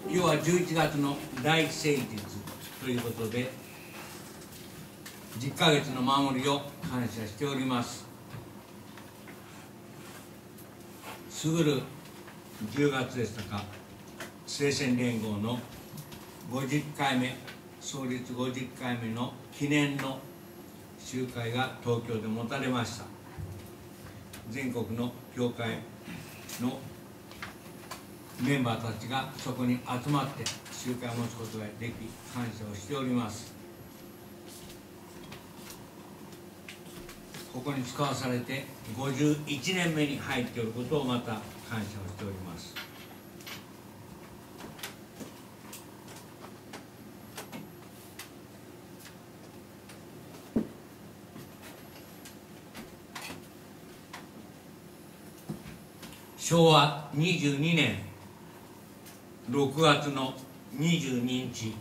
要は11月の第一聖日ということで、10ヶ月の守りを感謝しております。すぐる10月でしたか、聖戦連合の50回目、創立50回目の記念の集会が東京で持たれました。全国の教会のメンバーたちがそこに集まって集会を持つことができ、感謝をしております。ここに使わされて51年目に入っていることをまた感謝をしております。昭和22年6月の22日、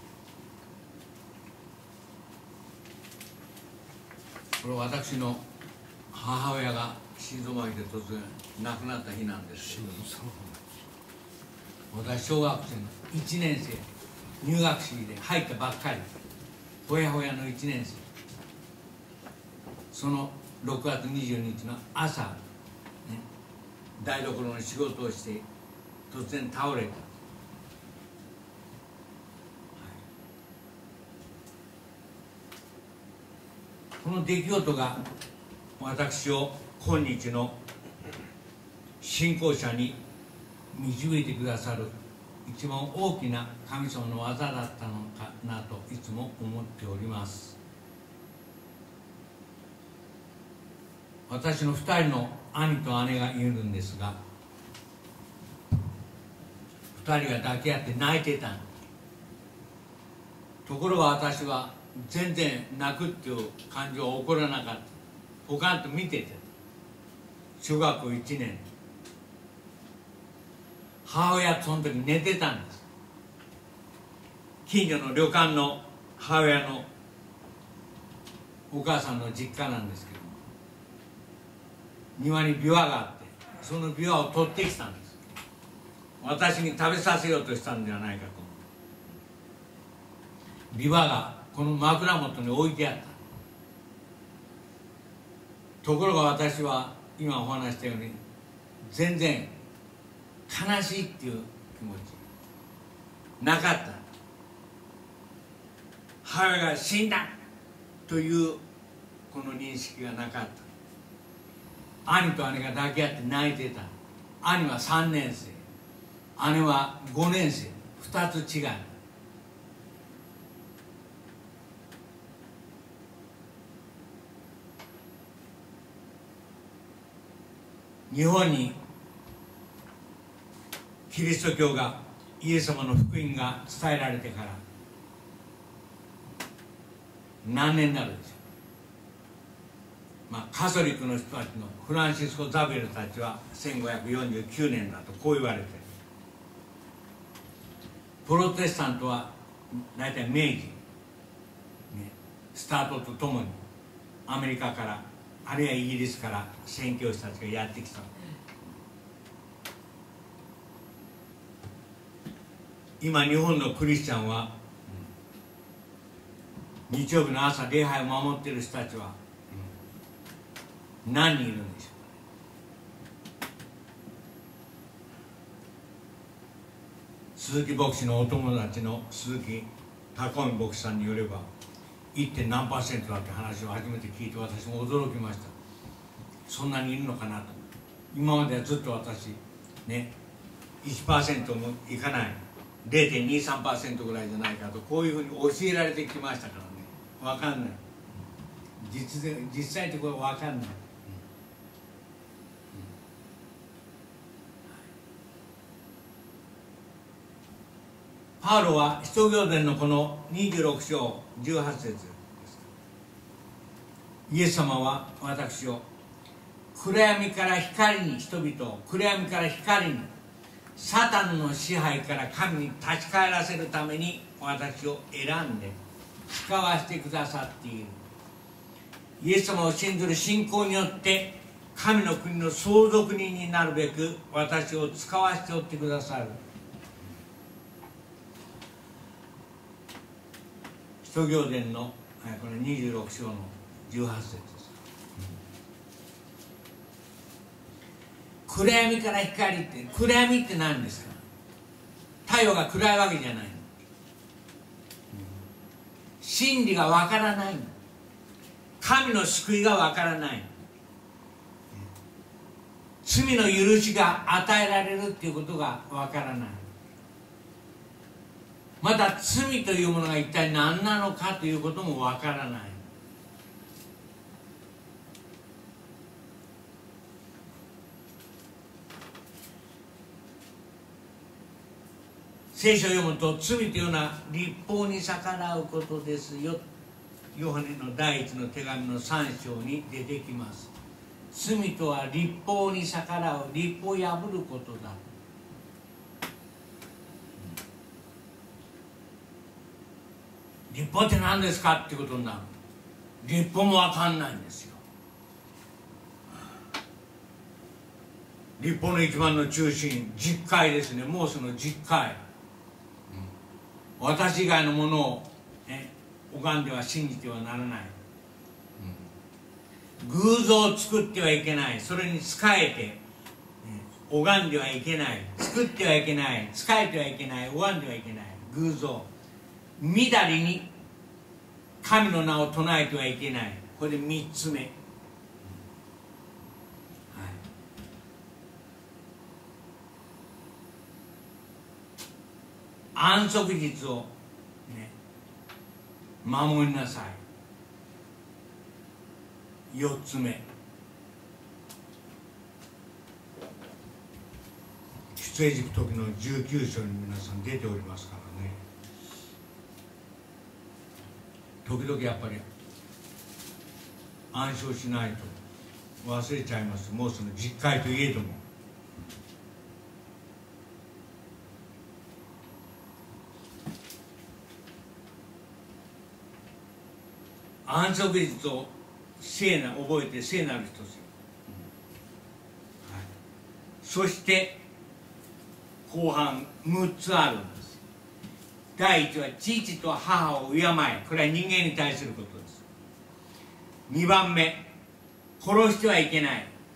これは私の母親が心臓麻痺で突然亡くなった日なんです。私小学生の1年生、入学式で入ったばっかり、ほやほやの1年生、その6月22日の朝、台所の仕事をして突然倒れた。この出来事が私を今日の信仰者に導いてくださる一番大きな神様の技だったのかなといつも思っております。私の2人の兄と姉がいるんですが、2人が抱き合って泣いてた。ところが私は全然泣くっていう感情は起こらなかった。ポカンと見てて、小学校1年、母親とその時寝てたんです。近所の旅館の母親のお母さんの実家なんですけど、庭に琵琶があって、その琵琶を取ってきたんです。私に食べさせようとしたんではないかと。琵琶がこの枕元に置いてあった。ところが私は今お話したように全然悲しいっていう気持ちなかった。母親が死んだというこの認識がなかった。兄と姉が抱き合って泣いてた。兄は3年生、姉は5年生、2つ違い。日本にキリスト教が、イエス様の福音が伝えられてから何年になるでしょう。カソリックの人たちのフランシスコ・ザビエルたちは1549年だとこう言われて、プロテスタントは大体明治、スタートとともにアメリカからあるいはイギリスから宣教師たちがやってきた。今日本のクリスチャンは、日曜日の朝礼拝を守っている人たちは何人いるんでしょうか。鈴木牧師のお友達の鈴木孝美牧師さんによれば 1. 何%だって話を初めて聞いて、私も驚きました。そんなにいるのかなと。今まではずっと私ね 1% もいかない 0.23% ぐらいじゃないかと、こういうふうに教えられてきましたからね。分かんない。実際ってこれ分かんない。パウロは使徒行伝のこの26章18節です。イエス様は私を暗闇から光に、人々を暗闇から光に、サタンの支配から神に立ち返らせるために私を選んで使わせてくださっている。イエス様を信ずる信仰によって神の国の相続人になるべく私を使わせておってくださる。 使徒行伝のこの26章の18節です。暗闇から光って、暗闇って何ですか？太陽が暗いわけじゃないの。真理がわからないの。神の救いがわからないの。罪の許しが与えられるっていうことがわからない。また罪というものが一体何なのかということもわからない。聖書を読むと、罪というのは律法に逆らうことですよ。ヨハネの第一の手紙の3章に出てきます。罪とは律法に逆らう、律法を破ることだ。律法って何ですかってことになる。律法も分かんないんですよ。律法の一番の中心、実戒ですね。もうその実戒、私以外のものを、拝んでは信じてはならない、偶像を作ってはいけない。それに仕えて、拝んではいけない。作ってはいけない。仕えてはいけない。拝んではいけない。偶像、みだりに神の名を唱えてはいけない。これで3つ目、安息日を、守りなさい。4つ目、出エジプト記の19章に皆さん出ておりますからね。時々やっぱり暗唱しないと忘れちゃいます。もうその実戒といえども、安息日を聖な覚えて聖なる人ですよ、そして後半6つあるんです。第1は父と母を敬え。これは人間に対することです。2番目、殺してはいけない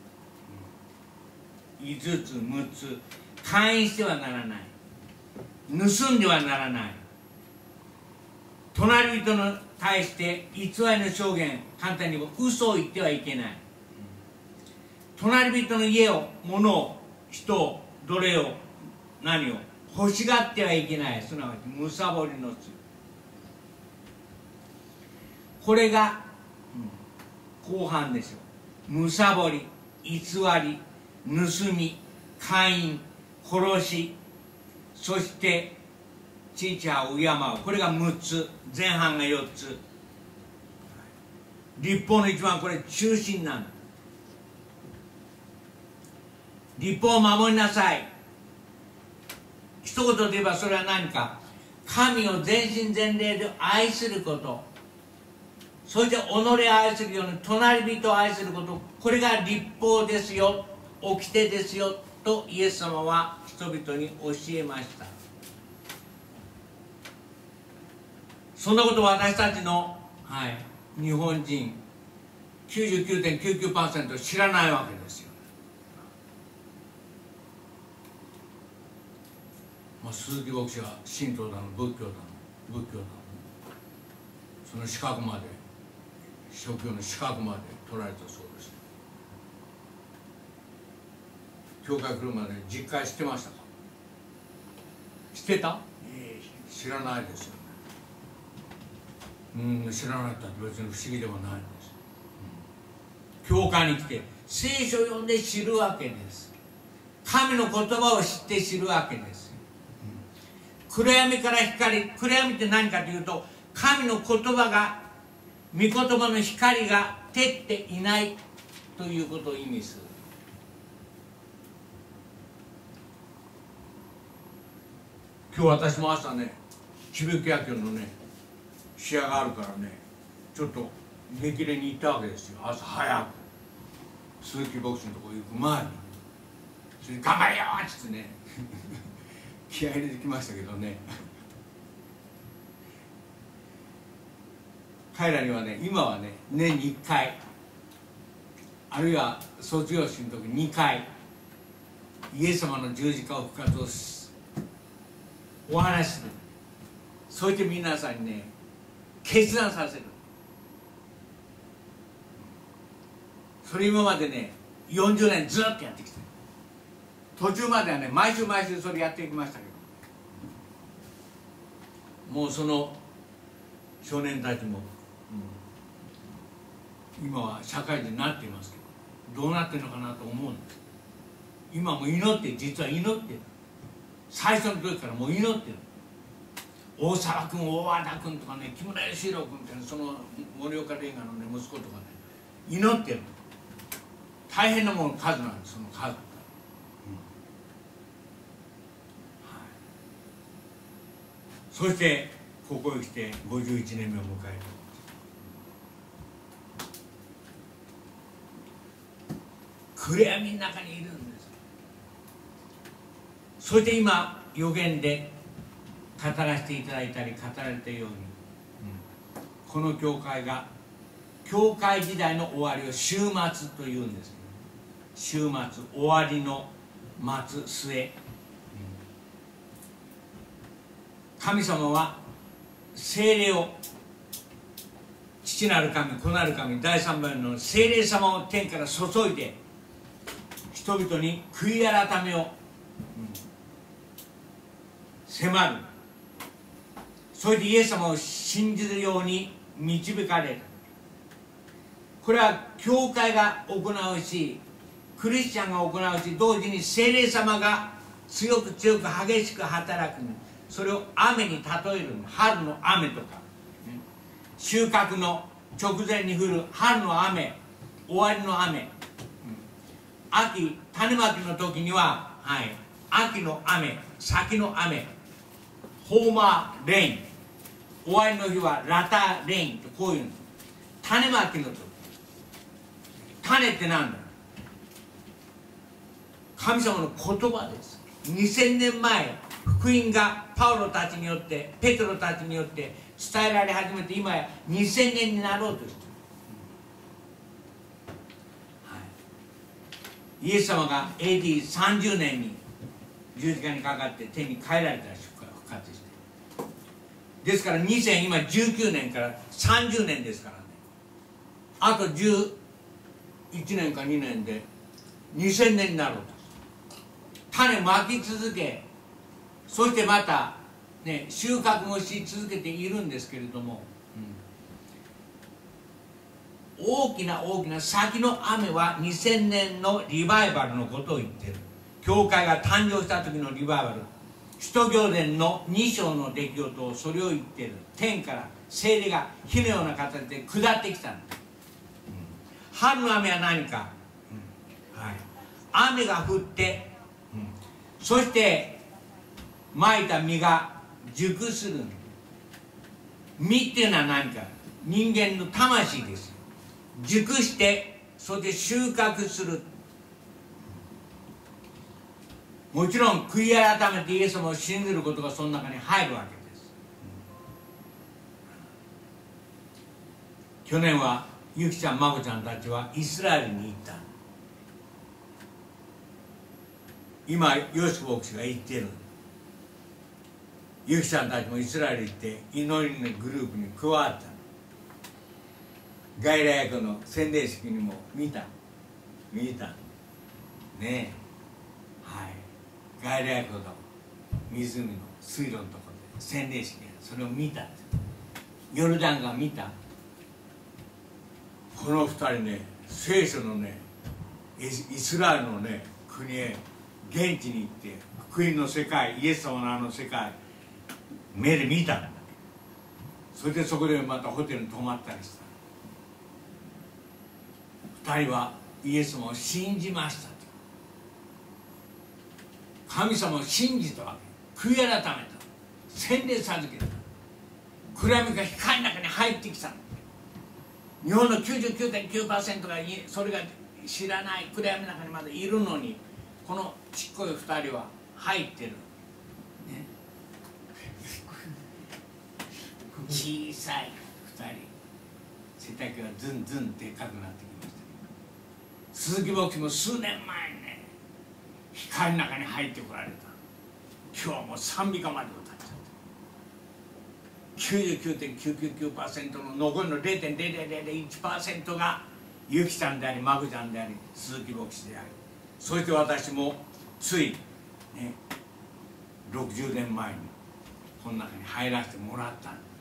。5つ6つ、姦淫してはならない。盗んではならない。隣人に対して偽りの証言、簡単に言えば嘘を言ってはいけない。隣人の家を、物を、人を、奴隷を、何を欲しがってはいけない。すなわちむさぼりの罪。これが、後半ですよ。むさぼり、偽り、盗み、姦淫、殺し、そして父母を敬う。これが6つ、前半が4つ。律法の一番これ中心なんだ。律法を守りなさい。一言で言えばそれは何か、神を全身全霊で愛すること、そして己を愛するように隣人を愛すること、これが律法ですよ、掟ですよとイエス様は人々に教えました。そんなことを私たちの、日本人 99.99% 知らないわけですよ。鈴木牧師は神道だの仏教だのその資格まで、職業の資格まで取られたそうです。教会来るまで実戒してましたか？してた？知らないですよね。知らないって別に不思議ではないんです。教会に来て聖書を読んで知るわけです。神の言葉を知って知るわけです。暗闇から光、暗闇って何かというと、神の言葉が、御言葉の光が照っていないということを意味する。今日私も朝ね、ちびき野球のね、試合があるからね、ちょっと激励に行ったわけですよ。朝早く鈴木牧師のところ行く前に、それで頑張れよっつってね気合い入れてきましたけどね彼らにはね、今はね、年に1回あるいは卒業式の時に2回イエス様の十字架を復活をお話しする。そして皆さんにね、決断させる。それ今までね、40年ずっとやってきて、途中まではね、毎週毎週それやってきましたけど、もうその少年たちも、今は社会人になっていますけど、どうなってるのかなと思うんです。今も祈って、実は祈ってる。最初の時からもう祈ってる。大沢君、大和田君とかね、木村義弘君ってその盛岡レンガのね、息子とかね、祈ってる。大変なもの数なんです、その数。はい、そしてここへ来て51年目を迎える。暗闇の中にいるんです。そして今予言で語らせていただいたり語られたように、この教会が教会時代の終わりを終末というんです。終末、終わりの末、末、神様は聖霊を、父なる神、子なる神、第三番の聖霊様を天から注いで人々に悔い改めを、迫る。それでイエス様を信じるように導かれる。これは教会が行うし、クリスチャンが行うし、同時に聖霊様が強く強く激しく働く。それを雨に例える。春の雨とか、収穫の直前に降る春の雨、終わりの雨、秋種まきの時には、はい、秋の雨、先の雨、ホーマーレイン、終わりの日はラターレインと、こういうの。種まきの時、種って何だ。神様の言葉です。2000年前、福音がパウロたちによって、ペテロたちによって伝えられ始めて、今や2000年になろうとしている。イエス様が AD30 年に十字架にかかって天に帰られたら復活して、ですから2000、今19年から30年ですからね、あと11年か2年で2000年になろうと。種まき続け、そしてまた、ね、収穫もし続けているんですけれども、大きな大きな先の雨は2000年のリバイバルのことを言っている。教会が誕生した時のリバイバル、使徒行伝の2章の出来事をそれを言っている。天から聖霊が火のような形で下ってきたんだ。春の雨は何か、はい、雨が降って、そしてまいた実が熟する。実っていうのは何か、人間の魂です。熟して、そして収穫する。もちろん悔い改めてイエス様を信じることがその中に入るわけです。去年はゆきちゃん、まこちゃんたちはイスラエルに行った。今ヨシコ牧師が行っている。ゆきちゃんたちもイスラエル行って祈りのグループに加わった。外来役の洗礼式にも見たねえ、はい、外来役の湖の水路のところで洗礼式でそれを見た。ヨルダンが見た。この二人ね、聖書のね、イスラエルのね国へ現地に行って福音の世界、イエス様のあの世界目で見たんだ。それでそこでまたホテルに泊まったりした。二人はイエス様を信じましたと。神様を信じたわけ。悔い改めた。洗礼授けた。暗闇が光の中に入ってきた。日本の 99.9% がそれが知らない暗闇の中にまだいるのに、このちっこい2人は入ってる、ね、小さい2人背丈がずんずんでっかくなってきました。鈴木牧師も数年前にね光の中に入ってこられた。今日はもう賛美歌まで歌っちゃった。 99.999% の残りの 0.0001% がゆきちゃんでありまぐちゃんであり鈴木牧師であり、そして私もついね60年前にこの中に入らせてもらったんだ。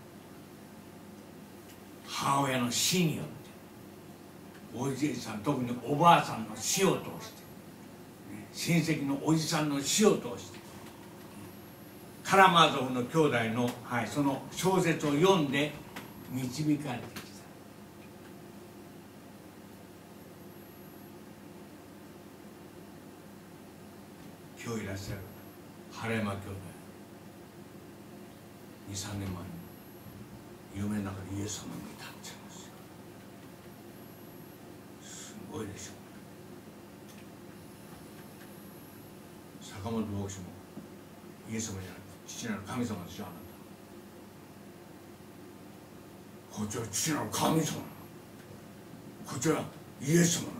母親の死によって、おじいさん特におばあさんの死を通して、親戚のおじさんの死を通して、カラマーゾフの兄弟の、その小説を読んで導かれてきた。今日いらっしゃる原山兄弟、2、3年前に夢の中でイエス様に見たって言うんですよ。すごいでしょう。坂本牧師もイエス様じゃなくて父なる神様でしょ。あなたこっちは父なる神様なの、こっちはイエス様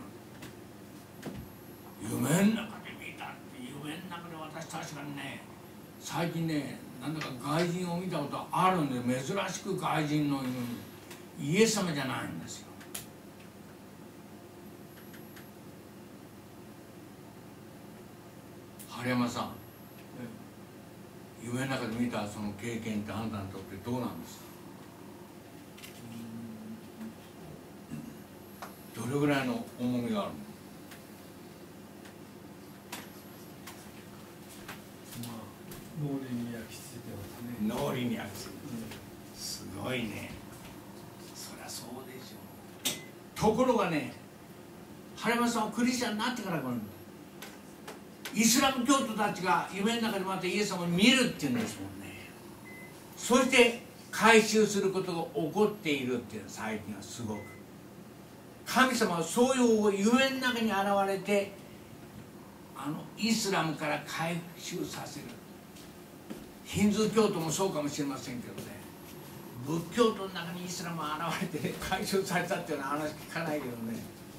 なの。夢の中で見たって、夢の中で私確かにね、最近ね、なんだか外人を見たことあるんで、珍しく外人のイエス様じゃないんですよ。春山さん、夢の中で見たその経験ってあんたにとってどうなんですか？どれぐらいの重みがあるの？ 脳裏に焼き付いてますね。 脳裏に焼き付いて、すごいね。そりゃそうでしょう。ところがね、原山さんはクリスチャンになってからこのイスラム教徒たちが夢の中でまたイエス様を見るっていうんですもんね。そして回収することが起こっているっていうのは最近はすごく、神様はそういう夢の中に現れてイスラムから回収させる。ヒンズー教徒もそうかもしれませんけどね、仏教徒の中にイスラムが現れて、ね、回収されたっていうような話聞かないけどね、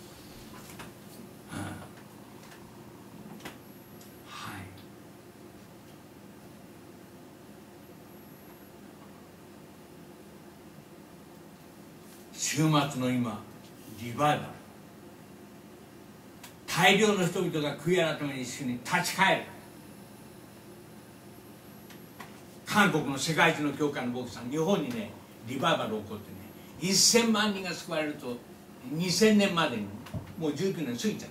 週末の今リバイバル、大量の人々が悔い改めに一緒に立ち返る。韓国の世界一の教会の牧師さん、日本にねリバイバル起こってね、1000万人が救われると2000年までにもう19年過ぎちゃった、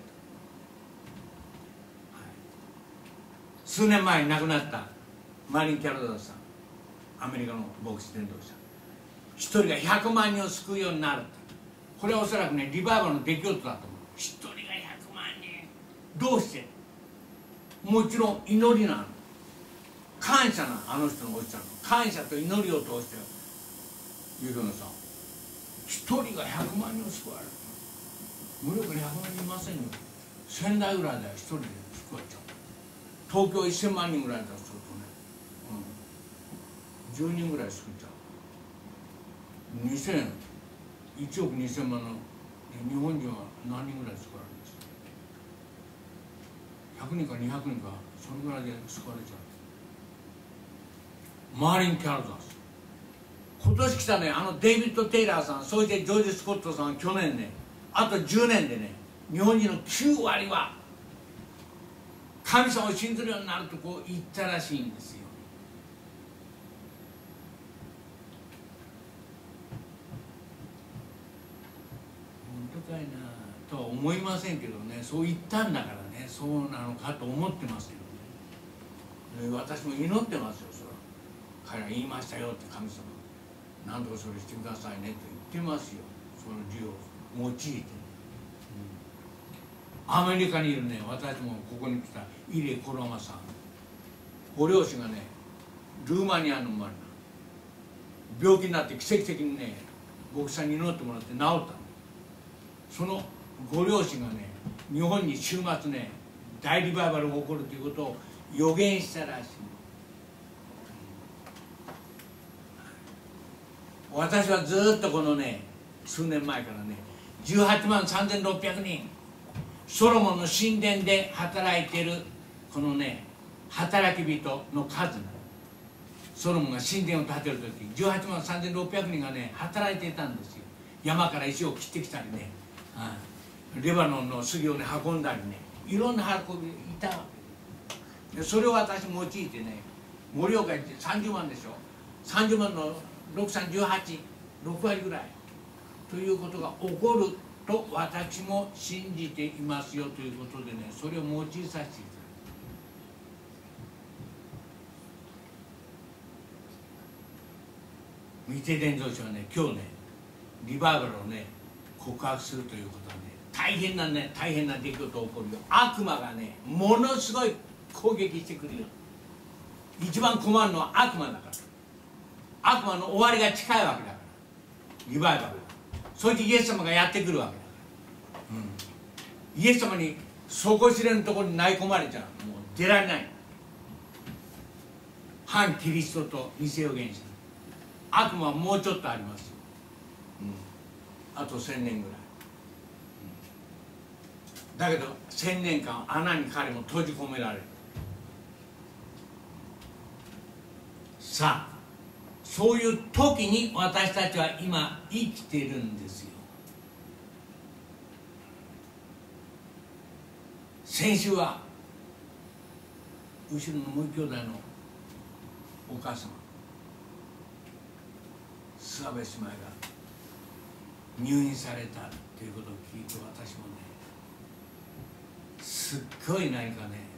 数年前に亡くなったマリン・キャロダーさん、アメリカの牧師伝道者、一人が100万人を救うようになる。これはおそらくねリバイバルの出来事だと思う。一人が100万人、どうして？もちろん祈りなの、感謝なの。あの人のおっしゃるの感謝と祈りを通してユーロのさん、一人が100万人を救われる。無力に100万人いませんよ。1000台ぐらいで一人で救われちゃう。東京1000万人ぐらいだとするとね、10人ぐらい救っちゃう。1億2000万の日本人は何人ぐらい救われるんですか？ 100 人か200人か、それぐらいで救われちゃう。マーリン・キャロダース、今年来たねデイビッド・テイラーさん、そしてジョージ・スコットさん、去年ね、あと10年でね、日本人の9割は神様を信ずるようになるとこう言ったらしいんですよ。本当かいなとは思いませんけどね、そう言ったんだからね、そうなのかと思ってますけどね。私も祈ってますよ。それは彼は言いましたよって、神様何とかそれしてくださいねと言ってますよ。その字を用いて、アメリカにいるね、私もここに来たイレ・コロマさん、ご両親がねルーマニアの生まれな、病気になって奇跡的にね牧師さんに祈ってもらって治ったの。そのご両親がね日本に週末ね大リバイバルが起こるということを予言したらしい。私はずっとこのね数年前からね18万3600人ソロモンの神殿で働いているこのね働き人の数、ソロモンが神殿を建てる時18万3600人がね働いていたんですよ。山から石を切ってきたりね、レバノンの杉をね運んだりね、いろんな運びいたわけで、それを私用いてね盛岡行って30万でしょ、30万の6318、6割ぐらいということが起こると私も信じていますよということでね、それを用いさせていただきます。御手伝道師はね今日ねリバイバルをね告白するということはね大変な出来事が起こるよ。悪魔がねものすごい攻撃してくるよ。一番困るのは悪魔だから、悪魔の終わりが近いわけだから、リバイバルがそしてイエス様がやってくるわけだから、イエス様に底知れぬところに投げ込まれちゃう、もう出られない。反キリストと偽預言者、悪魔はもうちょっとありますよ、あと1000年ぐらい、だけど1000年間穴に彼も閉じ込められる。さあそういう時に私たちは今生きているんですよ。先週は後ろの無兄弟のお母様諏訪部姉妹が入院されたということを聞いて、私もねすっごい何かね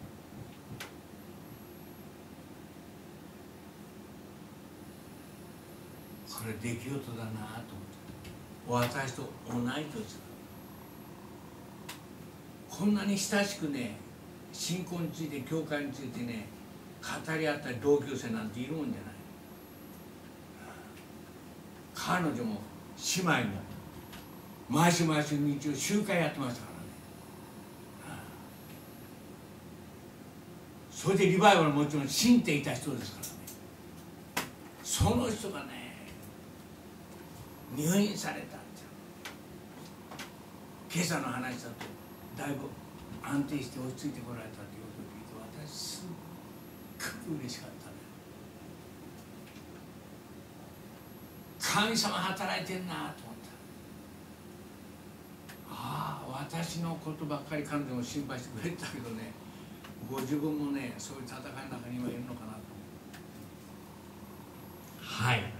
これ出来事だなと思って、私と同い年だ。こんなに親しくね信仰について教会についてね語り合った同級生なんているもんじゃない。彼女も姉妹も毎週毎週日曜集会やってましたからね、それでリバイバルもちろん信じていた人ですからね。その人がね入院されたんですよ。今朝の話だとだいぶ安定して落ち着いてこられたということを聞いて、私すっごく嬉しかったね。神様働いてんなと思った。ああ私のことばっかり彼女も心配してくれたけどね、ご自分もねそういう戦いの中に今いるのかなと思って。はい、